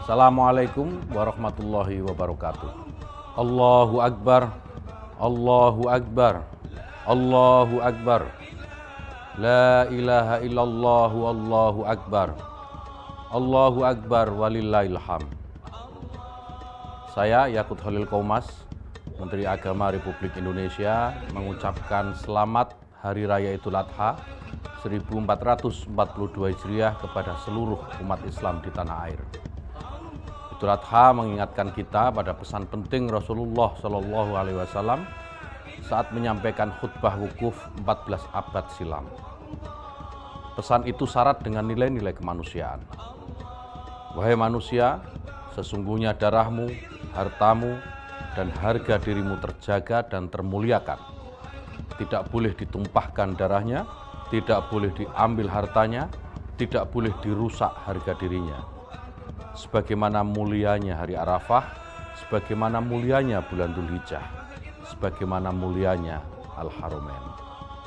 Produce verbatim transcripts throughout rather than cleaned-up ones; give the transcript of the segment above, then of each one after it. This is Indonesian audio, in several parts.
Assalamualaikum warahmatullahi wabarakatuh. Allahu Akbar, Allahu Akbar, Allahu Akbar. La ilaha illallah, Allahu Akbar. Allahu Akbar walillahilham. Saya Yakut Holil Qomas, Menteri Agama Republik Indonesia, mengucapkan selamat Hari Raya Idul Adha seribu empat ratus empat puluh dua Hijriah kepada seluruh umat Islam di tanah air. Idul Adha mengingatkan kita pada pesan penting Rasulullah Shallallahu Alaihi Wasallam saat menyampaikan khutbah wukuf empat belas abad silam. Pesan itu syarat dengan nilai-nilai kemanusiaan. Wahai manusia, sesungguhnya darahmu, hartamu, dan harga dirimu terjaga dan termuliakan. Tidak boleh ditumpahkan darahnya, tidak boleh diambil hartanya, tidak boleh dirusak harga dirinya. Sebagaimana mulianya hari Arafah, sebagaimana mulianya bulan Dzulhijjah, sebagaimana mulianya Al-Haramain.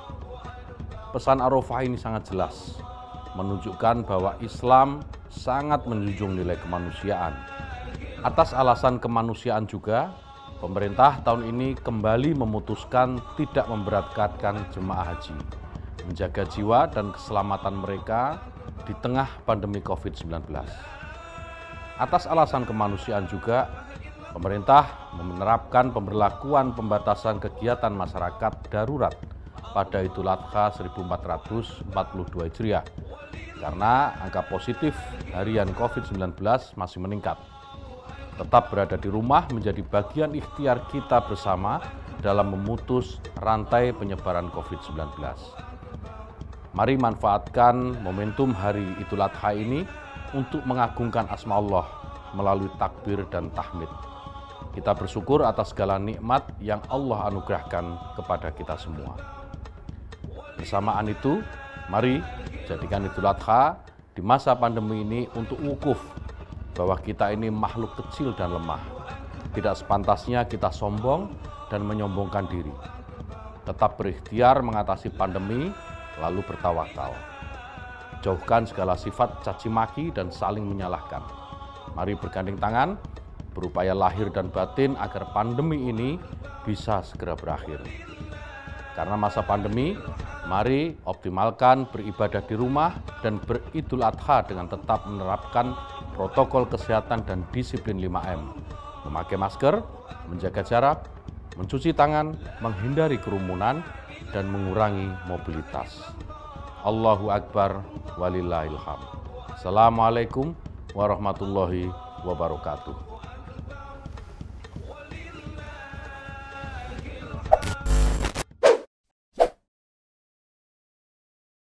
Pesan Arafah ini sangat jelas, menunjukkan bahwa Islam sangat menjunjung nilai kemanusiaan. Atas alasan kemanusiaan juga, pemerintah tahun ini kembali memutuskan tidak memberatkan jemaah haji, menjaga jiwa dan keselamatan mereka di tengah pandemi covid sembilan belas. Atas alasan kemanusiaan juga, pemerintah menerapkan pemberlakuan pembatasan kegiatan masyarakat darurat pada Idul Adha seribu empat ratus empat puluh dua Hijriah karena angka positif harian covid sembilan belas masih meningkat. Tetap berada di rumah menjadi bagian ikhtiar kita bersama dalam memutus rantai penyebaran covid sembilan belas. Mari manfaatkan momentum hari Idul Adha ini untuk mengagungkan asma Allah melalui takbir dan tahmid. Kita bersyukur atas segala nikmat yang Allah anugerahkan kepada kita semua. Bersamaan itu, mari jadikan Idul Adha di masa pandemi ini untuk wukuf bahwa kita ini makhluk kecil dan lemah. Tidak sepantasnya kita sombong dan menyombongkan diri. Tetap berikhtiar mengatasi pandemi, lalu bertawakal. Jauhkan segala sifat caci maki dan saling menyalahkan. Mari bergandeng tangan, berupaya lahir dan batin agar pandemi ini bisa segera berakhir. Karena masa pandemi, mari optimalkan beribadah di rumah dan beridul adha dengan tetap menerapkan protokol kesehatan dan disiplin lima M. Memakai masker, menjaga jarak, mencuci tangan, menghindari kerumunan, dan mengurangi mobilitas. Allahu Akbar walillahilham. Assalamualaikum warahmatullahi wabarakatuh.